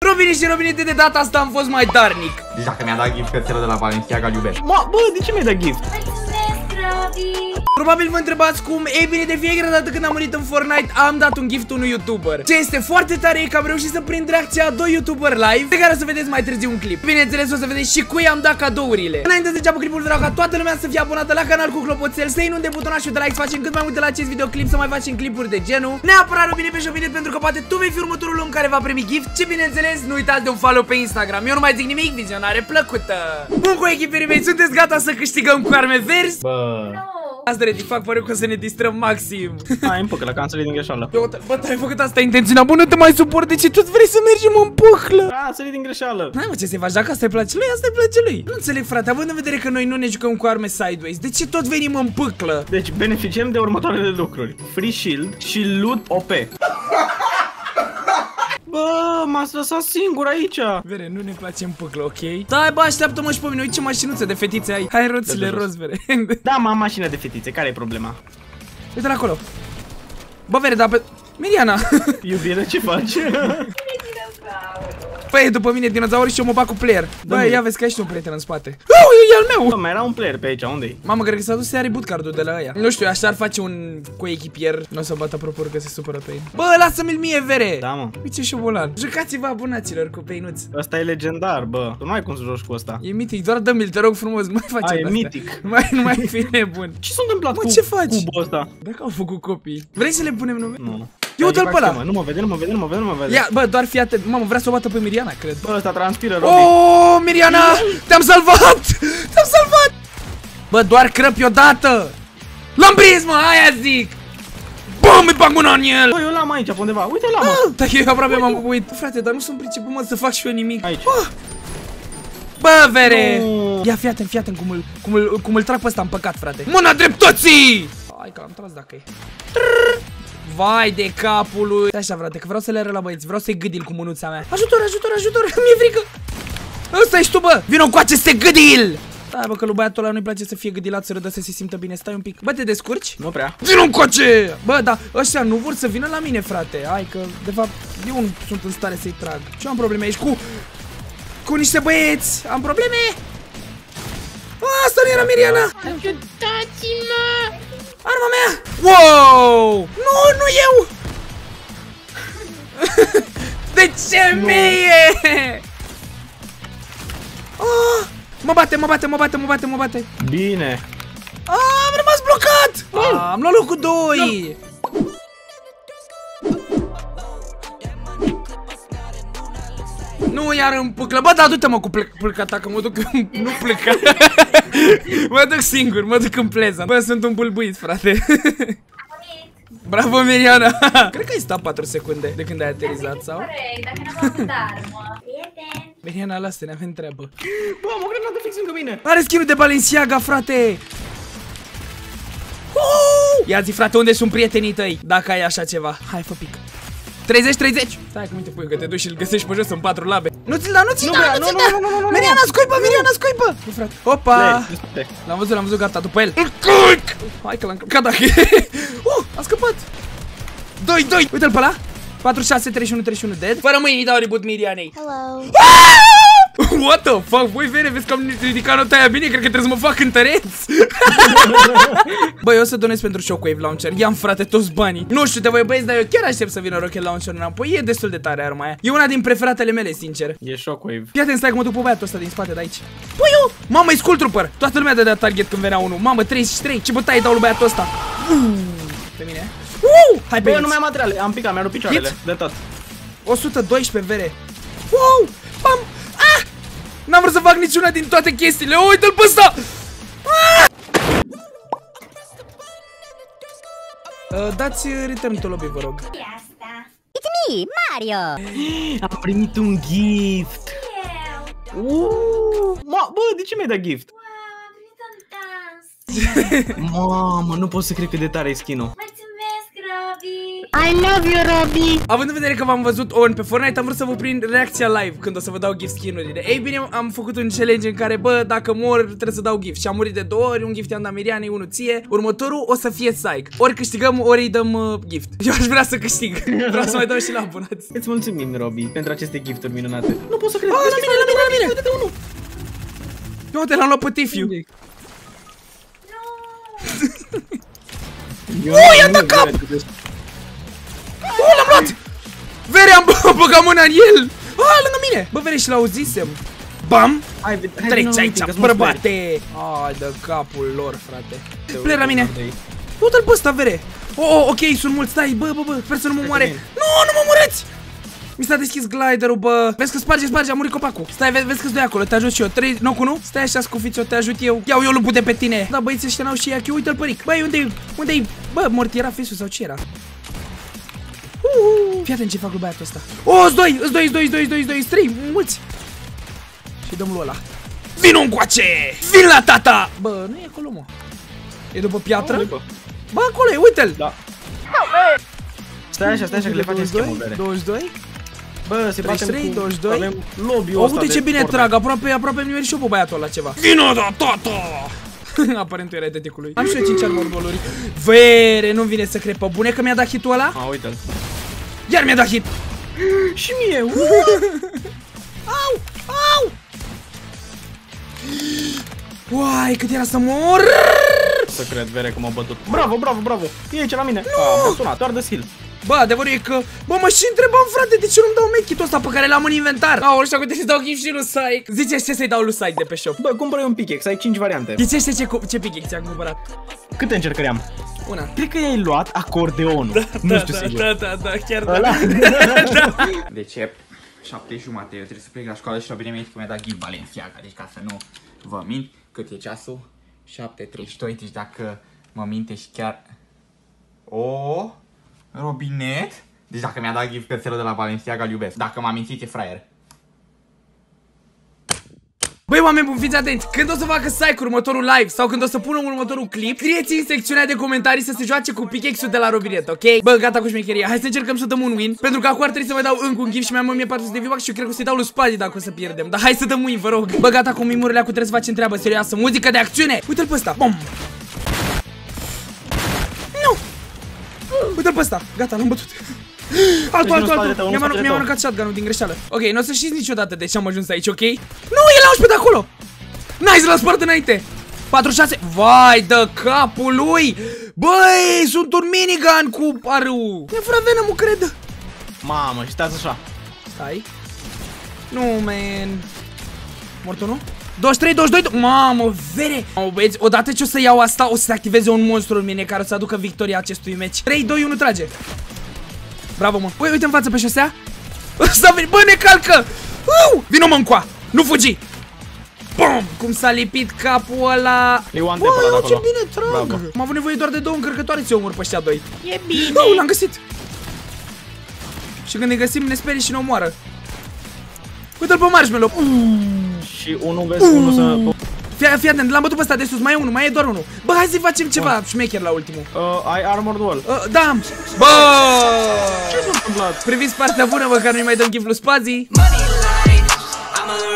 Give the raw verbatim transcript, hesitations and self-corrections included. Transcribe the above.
Robine și Robinete, de data asta am fost mai darnic. Deci dacă mi-a dat gift cățelă de la Balenciaga, îl iubești. Ma, bă, de ce mi-ai dat gift? Probabil vă întrebați cum. Ei bine, de fiecare dată când am murit în Fortnite am dat un gift unui YouTuber. Ce este foarte tare e că am reușit să prind reacția a doi YouTuber live, pe care o să vedeți mai târziu un clip. Bineînțeles, o să vedeți și cui am dat cadourile. Înainte să înceapă clipul, vreau ca toată lumea să fie abonată la canal cu clopoțel, să inunde butonașul de like, să facem cât mai multe la acest videoclip, să mai facem clipuri de genul. Neapărat Robine pe Shopee, pentru că poate tu vei fi următorul om care va primi gift. Și bineînțeles, nu uitați de un follow pe Instagram. Eu nu mai zic nimic, vizionare plăcută. Bun, cu echipirii mei, sunteți gata să câștigăm cu arme verzi? Bă... Asta Redi, fac pare că o să ne distrăm maxim. Hai în păcălă, că am sărit din greșeală. Bă, ai făcut asta intenționat, bă, nu te mai suport, de ce tu vrei să mergem în păclă? A, sărit din greșeală. Hai mă, ce să-i faci, dacă asta îi place lui, asta îi place lui. Nu înțeleg, frate, având în vedere că noi nu ne jucăm cu arme sideways, de ce tot venim în păclă? Deci beneficiem de următoarele lucruri: free shield și loot O P. Bă, m-ați lăsat singur aici. Vere, nu ne place în păclă, ok? Da, bă, așteaptă-mă și pe mine, uite ce mașinuță de fetițe ai. Hai roțile roz, Vere. Da, m am mașină de fetițe, care e problema? Uite-l acolo. Bă, Vere, dar pe... Miriana! Iubire, ce faci? Păi, după mine dinozauri și eu mă bag cu player. Bă, ia vezi că ai și tu un prieten în spate. Oh, e al meu! Bă, mai era un player pe aici, unde-i? Mamă, cred că s-a dus să ia reboot cardul de la ăia. Nu știu, așa ar face un coechipier. Nu o să bată propor că se supără pe ei. Bă, lasă-mi-l mie, Vere! Da, mă. Uite ce șobolan. Jucați-vă, abonaților, cu peinuți. Ăsta e legendar, bă. Tu nu ai cum să joci cu ăsta. E mitic, doar dă-mi-l, te rog frumos, nu mai face. A, e mitic. Nu mai, nu mai fi nebun. Ce s-a întâmplat Mă, cu ce faci? cubul ăsta? Dacă au făcut copii. Vrei să le punem nume? Nu. Eu uite-l pe ăla. Nu mă vede, nu mă vede, nu mă vede, nu mă vede. Ia, bă, doar fii atent. Mamă, vrea să o bată pe Miriana, cred. Bă, ăsta transpiră, Robi. Oh, Miriana! Te-am salvat! Te-am salvat! Bă, doar crăpi odată! L-am prins, mă, aia zic! Bum, îi bag mâna în el! Bă, eu l-am aici, pe undeva. Uite-l, mă! Ah, dacă eu aproape m-am uit. Frate, dar nu sunt priceput, mă, să fac și eu nimic. Aici. Ah. Bă, Vere! No. Ia, fii atent, fii atent cum îl, cum îl, cum îl trag pe ăsta în păcat, frate. Mâna dreptății! Hai că l-am tras dacă e. Vai de capul lui. Așa, frate, că vreau să le arăt la băieți. Vreau să-i gâdil cu mânuța mea. Ajutor, ajutor, ajutor, mi-e frică. Ăsta ești tu, bă. Vino încoace să te gâdil. Da, bă, că lui băiatul ăla nu-i place să fie gâdilat, să râdă, să se simtă bine. Stai un pic. Bă, te descurci? Nu prea. Vino încoace. Bă, da, ăștia nu vor să vină la mine, frate. Hai că, de fapt, eu nu sunt în stare să-i trag. Ce am probleme aici cu... Cu niște băieți. Am probleme. Asta nu era Miriana. Ajutați-mă! Arma mea! Wow! Nu, nu eu! De ce mie? Oh, mă bate, mă bate, mă bate, mă bate, mă bate. Bine. Ah, am rămas blocat! Ah, am luat locul doi. Nu, iar în pâclă. Bă, da, du-te mă cu pâlca ta, că mă duc în... Nu pâlca. Mă duc singur, mă duc în pleză. Bă, sunt un bulbuit, frate. Bravo, Miriana. Cred că ai stat patru secunde de când ai aterizat, sau? Corect, dacă n-am avut armă. Prieten. Miriana, lasă-te, ne avem treabă. Bă, am o grenadă fix lângă mine. Are skin-ul de Balenciaga, frate. Uh! Ia zi, frate, unde sunt prietenii tăi? Dacă ai așa ceva. Hai, fă pic. treizeci treizeci. Stai că minte, pui, că te duci și îl găsești pe jos în patru labe. Nu ți-l da, nu ți-l da, nu ți-l da. Miriana, scuipă, Miriana, scuipă. Nu, frate. Opa. L-am văzut, l-am văzut, gata, după el. Îl culc. Hai că l-am călcat dacă e. Uh, a scăpat. doi doi. Uite-l pe ăla. patruzeci și șase, treizeci și unu, treizeci și unu dead. Fără mâini dau reboot Mirianei. Hello. What the fuck? Voi, Vere, vezi că am ridicat nota aia bine? Cred că trebuie să mă fac cântăreț. Bă, eu o să donez pentru Shockwave Launcher. I-am, frate, toți banii. Nu știu de voi, băieți, dar eu chiar aștept să vină Rocket Launcher înapoi. E destul de tare arma aia. E una din preferatele mele, sincer. E Shockwave. Fii atent, stai că mă duc pe băiatul ăsta din spate de aici. Păi eu! Mamă, e Skull Trooper. Toată lumea dădea target când venea unul. Mamă, treizeci și trei. Ce bătaie dau lui băiatul ăsta. Uh, pe mine. Uh, hai pe Bă, nu mai am materiale. Am picat, mi-a rupt picioarele. De tot. o sută doisprezece, Vere. Wow! Bam! Ah! N-am vrut să fac niciuna din toate chestiile. Uite-l pe ăsta! Ah! Uh, dați return to lobby, vă rog. It's me, Mario. Am primit un gift. Uh, ma, bă, de ce mi-ai dat gift? Wow, am primit un dans. Mamă, nu pot să cred cât de tare e skin-ul. Mulțumesc, Robi. I love you, Robbie. Având în vedere că v-am văzut on pe Fortnite, am vrut să vă prind reacția live când o să vă dau gift skin-urile. Ei bine, am făcut un challenge în care, bă, dacă mor, trebuie să dau gift. Și am murit de două ori, un gift i-am dat Mirianei, unul ție. Următorul o să fie Psych. Ori câștigăm, ori îi dăm uh, gift. Eu aș vrea să câștig. Vreau să mai dau și la abonați. Îți mulțumim, Robbie, pentru aceste gifturi minunate. Nu pot să cred. Ah, la mine, la mine, la mine. Uite-te unul. Eu te l-am luat pe Tifiu. Oh, i-a dat cap! Oh, l-am luat! Vere, am băgat mâna în el! Ah, lângă mine! Bă, Vere, și l-auzisem. Bam! Treci aici, bărbate! Ai, de capul lor, frate. Plec la mine! Uite-l pe ăsta, Vere! Oh, oh, ok, sunt mulți, stai, bă, bă, bă, sper să nu mă moare. Nu, nu mă mureți! Mi s-a deschis gliderul, bă. Vezi că sparge, sparge, a murit copacul. Stai, vezi, vezi că-s doi acolo, te ajut și eu. trei, nu cu nu? Stai așa, scufițo, te ajut eu. Iau eu lupul de pe tine. Da, băieții ăștia n-au și ea, uite-l păric. Băi, unde-i, unde-i, bă, mortiera fesul sau ce era? Uh, fii atent ce fac lui băiatul ăsta. Oh, îs doi, îs doi, îs doi, îs doi, îs doi, îs doi, îs trei, mulți. Și dăm lui ăla. Vino încoace! Vin la tata! Bă, nu e acolo, mă. E după piatră? Bă, acolo e, uite-l. Da. Stai așa, stai așa că le facem schemul, Vere. douăzeci și doi? Bă, se treizeci și trei, cu... douăzeci și doi. Avem lobby-ul ăsta. Uite ce bine trag, aproape, aproape mi-a și eu pe băiatul ăla ceva. Vino da tata! Aparent tu erai teticului. Am și eu cinci armor boluri. Vere, nu vine să cred pe bune că mi-a dat hitul ăla? A, uite-l. Iar mi-a dat hit. Și mie. Au, au. Uai, cât era să mor. Să cred, Vere, că m-a bătut. Bravo, bravo, bravo. E aici la mine. A, m-a sunat, doar de skill. Bă, adevărul e că... Bă, mă și întrebam, frate, de ce nu-mi dau medkit-ul ăsta pe care l-am în inventar? Aoleu, și acum să dau gift și lui Psych. Zice ce să-i dau lui Psych de pe shop. Bă, cumpără un pickaxe, ai cinci variante. Ghicește ce, ce pickaxe am cumpărat. Câte încercări am? Una. Cred că i-ai luat acordeonul. Da, nu da, știu da, sigur. da, da, da, chiar da. Da. De ce? Șapte jumate, eu trebuie să plec la școală și Robine mi-a zis că mi-a dat gift Balenciaga, deci ca să nu vă mint. Cât e ceasul? șapte treizeci și doi, deci dacă mă minte și chiar... O, Robinet? Deci dacă mi-a dat gift cățelul de la Balenciaga, îl iubesc. Dacă m-a mințit, e fraier. Băi, oameni buni, fiți atenți. Când o să facă Psych următorul live sau când o să pună următorul clip, scrieți în secțiunea de comentarii să se joace cu pickaxe-ul de la Robinet, ok? Bă, gata cu șmecheria. Hai să încercăm să dăm un win, pentru că acum ar trebui să mai dau încă un gift și mi-am o mie patru sute de V-Bucks și eu cred că o să-i dau lui Spadi dacă o să pierdem. Dar hai să dăm win, vă rog. Bă, gata cu mimurile acum, trebuie să facem treabă serioasă. Muzică de acțiune. Uite-l pe ăsta. Bom. Nu. Uite-l pe ăsta. Gata, l-am bătut. Altul, altul, altul. Mi-am aruncat shotgun-ul din greșeală. Ok, nu o să știți niciodată de ce am ajuns aici, ok? Nu, el a unsprezece de acolo. Nice, l-a spart înainte. patruzeci și șase. Vai de capul lui. Băi, sunt un minigun cu arul. Mi-a furat Venom-ul, cred. Mamă, și stați așa. Stai. Nu, man. Mortul, nu? douăzeci și trei, douăzeci și doi. Mamă, Vere. Mamă, băieți, odată ce o să iau asta, o să se activeze un monstru în mine care o să aducă victoria acestui meci. trei, doi, unu, trage. Bravo, mă. Băi, uite în față pe șosea. Ăsta vine. Bă, ne calcă. Uh! Vino, mă, încoa. Nu fugi. Bum! Cum s-a lipit capul ăla. E one tap ăla de acolo. Ce bine trag. Bravo. Am avut nevoie doar de două încărcătoare să omor pe ăștia doi. E bine. Oh, l-am găsit. Și când ne găsim, ne sperie și ne omoară. Uite-l pe Marshmallow. Uh! Și unul vezi, uh! unul să... Fii, fii atent, l-am bătut pe ăsta de sus, mai e unul, mai e doar unul. Bă, hai să facem ceva șmecher la ultimul. Uh, ai armored wall. Uh, da, bă! Ce s-a întâmplat? Priviți partea bună, mă, că nu-i mai dăm gift lui Spazi.